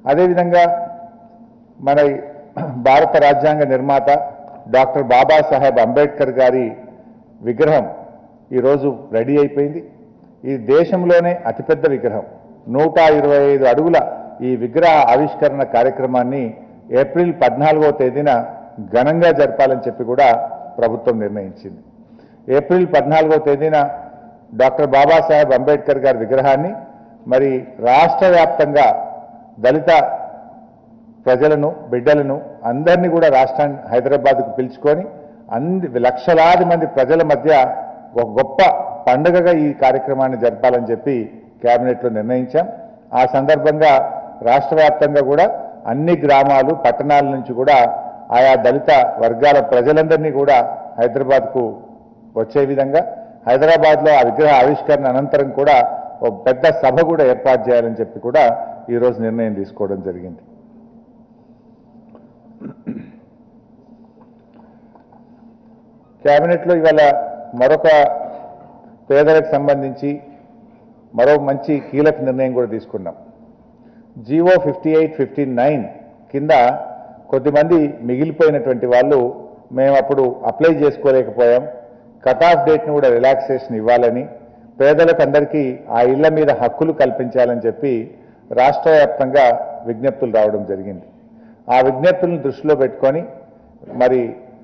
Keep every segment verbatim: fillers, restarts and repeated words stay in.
అదేవిధంగా మన భారత రాజ్యాంగ నిర్మాత డాక్టర్ బాబాసాహెబ్ అంబేద్కర్ గారి విగ్రహం ఈరోజు రెడీ అయిపోయింది. ఈ దేశంలోనే అతిపెద్ద విగ్రహం నూట ఇరవై ఐదు అడుగుల ఈ విగ్రహ ఆవిష్కరణ కార్యక్రమాన్ని ఏప్రిల్ పద్నాలుగో తేదీన ఘనంగా జరపాలని చెప్పి కూడా ప్రభుత్వం నిర్ణయించింది. ఏప్రిల్ పద్నాలుగో తేదీన డాక్టర్ బాబాసాహెబ్ అంబేద్కర్ గారి విగ్రహాన్ని మరి రాష్ట్ర వ్యాప్తంగా దళిత ప్రజలను బిడ్డలను అందరినీ కూడా రాష్ట్రాన్ని హైదరాబాద్కు పిలుచుకొని అన్ని లక్షలాది మంది ప్రజల మధ్య ఒక గొప్ప పండుగగా ఈ కార్యక్రమాన్ని జరపాలని చెప్పి కేబినెట్లో నిర్ణయించాం. ఆ సందర్భంగా రాష్ట్ర వ్యాప్తంగా కూడా అన్ని గ్రామాలు పట్టణాల నుంచి కూడా ఆయా దళిత వర్గాల ప్రజలందరినీ కూడా హైదరాబాద్కు వచ్చే విధంగా హైదరాబాద్లో ఆ విగ్రహ ఆవిష్కరణ అనంతరం కూడా ఒక పెద్ద సభ కూడా ఏర్పాటు చేయాలని చెప్పి కూడా ఈరోజు నిర్ణయం తీసుకోవడం జరిగింది. కేబినెట్లో ఇవాళ మరొక పేదలకు సంబంధించి మరో మంచి కీలక నిర్ణయం కూడా తీసుకున్నాం. GO fifty eight fifty nine కింద కొద్దిమంది మిగిలిపోయినటువంటి వాళ్ళు మేము అప్పుడు అప్లై చేసుకోలేకపోయాం, కట్ ఆఫ్ డేట్ని కూడా రిలాక్సేషన్ ఇవ్వాలని, పేదలకు అందరికీ ఆ ఇళ్ల మీద హక్కులు కల్పించాలని చెప్పి రాష్ట్ర వ్యాప్తంగా విజ్ఞప్తులు రావడం జరిగింది. ఆ విజ్ఞప్తులను దృష్టిలో పెట్టుకొని మరి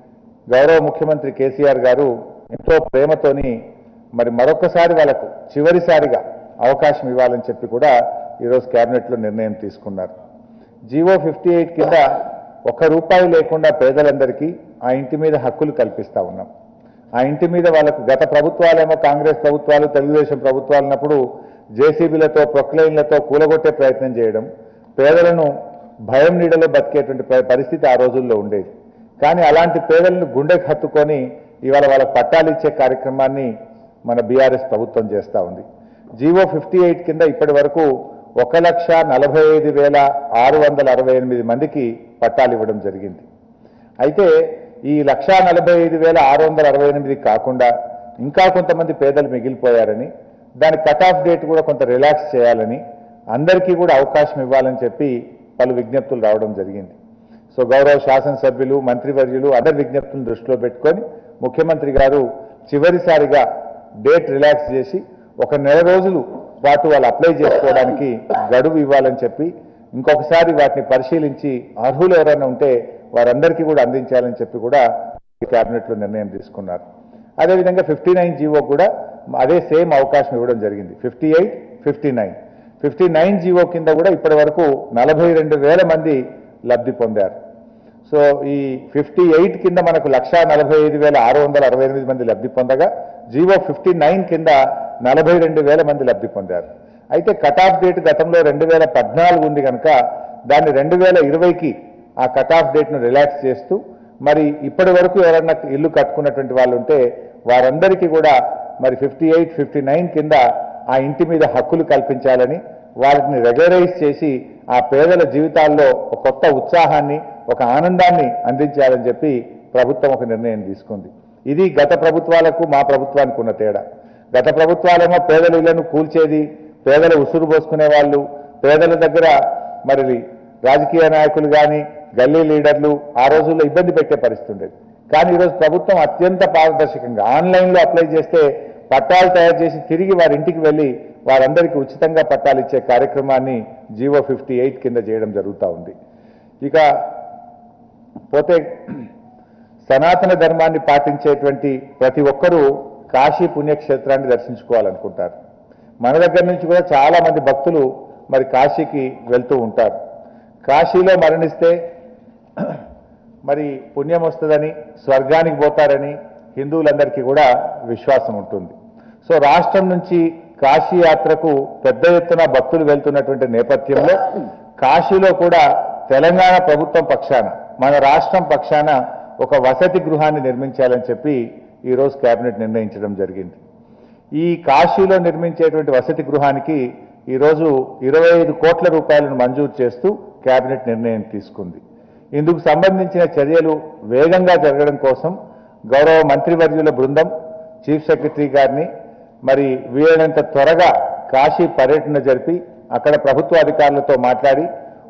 గౌరవ ముఖ్యమంత్రి కేసీఆర్ గారు ఎంతో ప్రేమతోని మరి మరొకసారి వాళ్ళకు చివరిసారిగా అవకాశం ఇవ్వాలని చెప్పి కూడా ఈరోజు కేబినెట్లో నిర్ణయం తీసుకున్నారు. జీవో ఫిఫ్టీ ఎయిట్ కింద ఒక్క రూపాయి లేకుండా పేదలందరికీ ఆ ఇంటి మీద హక్కులు కల్పిస్తా ఉన్నాం. ఆ ఇంటి మీద వాళ్ళకు గత ప్రభుత్వాలేమో కాంగ్రెస్ ప్రభుత్వాలు తెలుగుదేశం ప్రభుత్వాలు ఉన్నప్పుడు జేసీబీలతో ప్రొక్లైన్లతో కూలగొట్టే ప్రయత్నం చేయడం, పేదలను భయం నీడలో బతికేటువంటి పరిస్థితి ఆ రోజుల్లో ఉండేది. కానీ అలాంటి పేదలను గుండెకు హత్తుకొని ఇవాళ వాళ్ళకు పట్టాలు ఇచ్చే కార్యక్రమాన్ని మన బీఆర్ఎస్ ప్రభుత్వం చేస్తూ ఉంది. జీవో ఫిఫ్టీ ఎయిట్ కింద ఇప్పటి వరకు ఒక లక్ష నలభై ఐదు వేల ఆరు వందల అరవై ఎనిమిది మందికి పట్టాలు ఇవ్వడం జరిగింది. అయితే ఈ లక్షా నలభై ఐదు వేల ఆరు వందల అరవై ఎనిమిది కాకుండా ఇంకా కొంతమంది పేదలు మిగిలిపోయారని, దాని కట్ ఆఫ్ డేట్ కూడా కొంత రిలాక్స్ చేయాలని, అందరికీ కూడా అవకాశం ఇవ్వాలని చెప్పి పలు విజ్ఞప్తులు రావడం జరిగింది. సో గౌరవ శాసనసభ్యులు మంత్రివర్యులు అందరి విజ్ఞప్తులను దృష్టిలో పెట్టుకొని ముఖ్యమంత్రి గారు చివరిసారిగా డేట్ రిలాక్స్ చేసి ఒక నెల రోజులు పాటు వాళ్ళు అప్లై చేసుకోవడానికి గడువు ఇవ్వాలని చెప్పి ఇంకొకసారి వాటిని పరిశీలించి అర్హులు ఎవరైనా ఉంటే వారందరికీ కూడా అందించాలని చెప్పి కూడా కేబినెట్లో నిర్ణయం తీసుకున్నారు. అదేవిధంగా ఫిఫ్టీ నైన్ జీవో కూడా అదే సేమ్ అవకాశం ఇవ్వడం జరిగింది. Fifty eight fifty nine fifty nine GO కింద కూడా ఇప్పటి వరకు నలభై రెండు వేల మంది లబ్ధి పొందారు. సో ఈ ఫిఫ్టీ ఎయిట్ కింద మనకు లక్షా నలభై ఐదు వేల ఆరు వందల అరవై ఎనిమిది మంది లబ్ధి పొందగా జీవో ఫిఫ్టీ నైన్ కింద నలభై రెండు వేల మంది లబ్ధి పొందారు. అయితే కట్ ఆఫ్ డేట్ గతంలో రెండు వేల పద్నాలుగు ఉంది కనుక దాన్ని రెండు వేల ఇరవైకి ఆ కట్ ఆఫ్ డేట్ను రిలాక్స్ చేస్తూ మరి ఇప్పటి వరకు ఎవరన్నా ఇల్లు కట్టుకున్నటువంటి వాళ్ళు ఉంటే వారందరికీ కూడా మరి ఫిఫ్టీ ఎయిట్ ఫిఫ్టీ నైన్ కింద ఆ ఇంటి మీద హక్కులు కల్పించాలని, వారిని రెగ్యులరైజ్ చేసి ఆ పేదల జీవితాల్లో ఒక కొత్త ఉత్సాహాన్ని ఒక ఆనందాన్ని అందించాలని చెప్పి ప్రభుత్వం ఒక నిర్ణయం తీసుకుంది. ఇది గత ప్రభుత్వాలకు మా ప్రభుత్వానికి ఉన్న తేడా. గత ప్రభుత్వాలేమో పేదల ఇళ్లను కూల్చేది, పేదల ఉసురు పోసుకునే వాళ్ళు, పేదల దగ్గర మరి రాజకీయ నాయకులు కానీ గల్లీ లీడర్లు ఆ రోజుల్లో ఇబ్బంది పెట్టే పరిస్థితి ఉండేది. కానీ ఈరోజు ప్రభుత్వం అత్యంత పారదర్శకంగా ఆన్లైన్లో అప్లై చేస్తే పట్టాలు తయారు చేసి తిరిగి వారి ఇంటికి వెళ్ళి వారందరికీ ఉచితంగా పట్టాలు ఇచ్చే కార్యక్రమాన్ని జీవో ఫిఫ్టీ ఎయిట్ కింద చేయడం జరుగుతూ ఉంది. ఇక పోతే సనాతన ధర్మాన్ని పాటించేటువంటి ప్రతి ఒక్కరూ కాశీ పుణ్యక్షేత్రాన్ని దర్శించుకోవాలనుకుంటారు. మన దగ్గర నుంచి కూడా చాలా మంది భక్తులు మరి కాశీకి వెళ్తూ ఉంటారు. కాశీలో మరణిస్తే మరి పుణ్యం వస్తుందని, స్వర్గానికి పోతారని హిందువులందరికీ కూడా విశ్వాసం ఉంటుంది. సో రాష్ట్రం నుంచి కాశీ యాత్రకు పెద్ద ఎత్తున భక్తులు వెళ్తున్నటువంటి నేపథ్యంలో కాశీలో కూడా తెలంగాణ ప్రభుత్వం పక్షాన మన రాష్ట్రం పక్షాన ఒక వసతి గృహాన్ని నిర్మించాలని చెప్పి ఈరోజు కేబినెట్ నిర్ణయించడం జరిగింది. ఈ కాశీలో నిర్మించేటువంటి వసతి గృహానికి ఈరోజు ఇరవై ఐదు కోట్ల రూపాయలను మంజూరు చేస్తూ కేబినెట్ నిర్ణయం తీసుకుంది. ఇందుకు సంబంధించిన చర్యలు వేగంగా జరగడం కోసం గౌరవ మంత్రివర్యుల బృందం చీఫ్ సెక్రటరీ గారిని మరి వీలైనంత త్వరగా కాశీ పర్యటన జరిపి అక్కడ ప్రభుత్వ అధికారులతో మాట్లాడి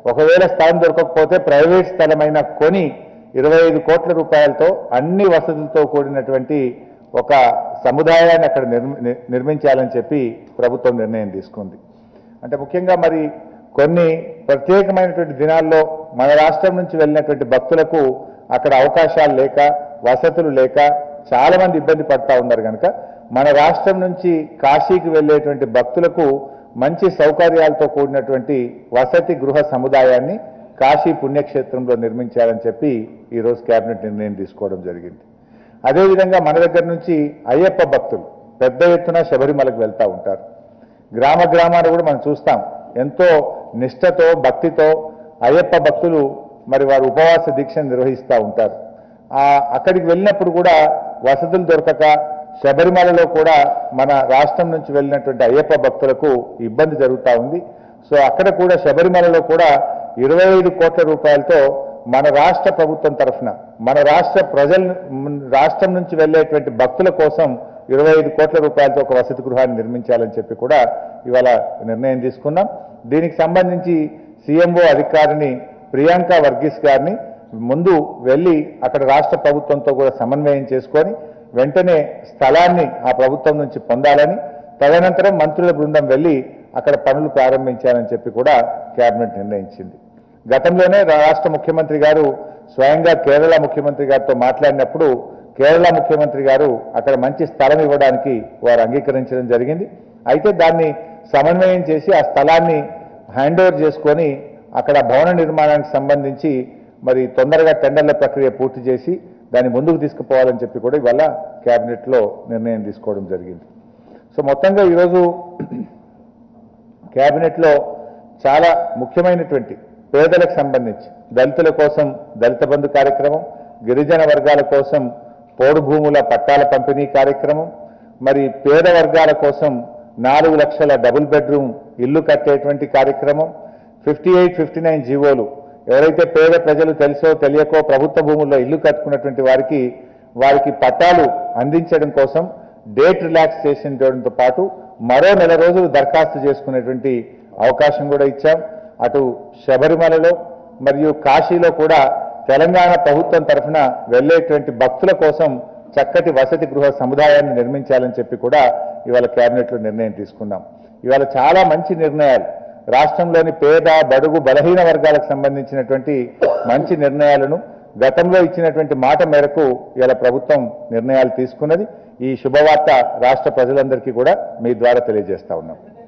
ఒకవేళ స్థలం దొరకకపోతే ప్రైవేట్ స్థలమైన కొని ఇరవై ఐదు కోట్ల రూపాయలతో అన్ని వసతులతో కూడినటువంటి ఒక సముదాయాన్ని అక్కడ నిర్మించాలని చెప్పి ప్రభుత్వం నిర్ణయం తీసుకుంది. అంటే ముఖ్యంగా మరి కొన్ని ప్రత్యేకమైనటువంటి దినాల్లో మన రాష్ట్రం నుంచి వెళ్ళినటువంటి భక్తులకు అక్కడ అవకాశాలు లేక వసతులు లేక చాలా మంది ఇబ్బంది పడతా ఉన్నారు కనుక మన రాష్ట్రం నుంచి కాశీకి వెళ్ళేటువంటి భక్తులకు మంచి సౌకర్యాలతో కూడినటువంటి వసతి గృహ సముదాయాన్ని కాశీ పుణ్యక్షేత్రంలో నిర్మించాలని చెప్పి ఈరోజు కేబినెట్ నిర్ణయం తీసుకోవడం జరిగింది. అదేవిధంగా మన దగ్గర నుంచి అయ్యప్ప భక్తులు పెద్ద ఎత్తున శబరిమలకు వెళ్తూ ఉంటారు. గ్రామ గ్రామాలు కూడా మనం చూస్తాం, ఎంతో నిష్ఠతో భక్తితో అయ్యప్ప భక్తులు మరి వారు ఉపవాస దీక్షను నిర్వహిస్తూ ఉంటారు. అక్కడికి వెళ్ళినప్పుడు కూడా వసతులు దొరకక శబరిమలలో కూడా మన రాష్ట్రం నుంచి వెళ్ళినటువంటి అయ్యప్ప భక్తులకు ఇబ్బంది జరుగుతూ ఉంది. సో అక్కడ కూడా శబరిమలలో కూడా ఇరవై ఐదు కోట్ల రూపాయలతో మన రాష్ట్ర ప్రభుత్వం తరఫున మన రాష్ట్ర ప్రజల రాష్ట్రం నుంచి వెళ్ళేటువంటి భక్తుల కోసం ఇరవై ఐదు కోట్ల రూపాయలతో ఒక వసతి గృహాన్ని నిర్మించాలని చెప్పి కూడా ఇవాళ నిర్ణయం తీసుకున్నాం. దీనికి సంబంధించి సీఎంఓ అధికారిని ప్రియాంక వర్గీస్ గారిని ముందు వెళ్ళి అక్కడ రాష్ట్ర ప్రభుత్వంతో కూడా సమన్వయం చేసుకొని వెంటనే స్థలాన్ని ఆ ప్రభుత్వం నుంచి పొందాలని, తదనంతరం మంత్రుల బృందం వెళ్ళి అక్కడ పనులు ప్రారంభించాలని చెప్పి కూడా కేబినెట్ నిర్ణయించింది. గతంలోనే రాష్ట్ర ముఖ్యమంత్రి గారు స్వయంగా కేరళ ముఖ్యమంత్రి గారితో మాట్లాడినప్పుడు కేరళ ముఖ్యమంత్రి గారు అక్కడ మంచి స్థలం ఇవ్వడానికి వారు అంగీకరించడం జరిగింది. అయితే దాన్ని సమన్వయం చేసి ఆ స్థలాన్ని హ్యాండ్ ఓవర్ చేసుకొని అక్కడ భవన నిర్మాణానికి సంబంధించి మరి తొందరగా టెండర్ల ప్రక్రియ పూర్తి చేసి దాన్ని ముందుకు తీసుకుపోవాలని చెప్పి కూడా ఇవాళ కేబినెట్లో నిర్ణయం తీసుకోవడం జరిగింది. సో మొత్తంగా ఈరోజు కేబినెట్లో చాలా ముఖ్యమైనటువంటి పేదలకు సంబంధించి దళితుల కోసం దళిత బంధు కార్యక్రమం, గిరిజన వర్గాల కోసం పోడు భూముల పట్టాల పంపిణీ కార్యక్రమం, మరి పేద వర్గాల కోసం నాలుగు లక్షల డబుల్ బెడ్రూమ్ ఇల్లు కట్టేటువంటి కార్యక్రమం, ఫిఫ్టీ ఎయిట్ ఫిఫ్టీ నైన్ జీవోలు ఎవరైతే పేద ప్రజలు తెలుసో తెలియకో ప్రభుత్వ భూముల్లో ఇల్లు కట్టుకున్నటువంటి వారికి వారికి పట్టాలు అందించడం కోసం డేట్ రిలాక్సేషన్ చేయడంతో పాటు మరో నెల రోజులు దరఖాస్తు చేసుకునేటువంటి అవకాశం కూడా ఇచ్చాం. అటు శబరిమలలో మరియు కాశీలో కూడా తెలంగాణ ప్రభుత్వం తరఫున వెళ్లేటువంటి భక్తుల కోసం చక్కటి వసతి గృహ సముదాయాన్ని నిర్మించాలని చెప్పి కూడా ఇవాళ కేబినెట్లో నిర్ణయం తీసుకున్నాం. ఇవాళ చాలా మంచి నిర్ణయాలు రాష్ట్రంలోని పేద బడుగు బలహీన వర్గాలకు సంబంధించినటువంటి మంచి నిర్ణయాలను గతంలో ఇచ్చినటువంటి మాట మేరకు ఇవాళ ప్రభుత్వం నిర్ణయాలు తీసుకున్నది. ఈ శుభవార్త రాష్ట్ర ప్రజలందరికీ కూడా మీ ద్వారా తెలియజేస్తా ఉన్నాం.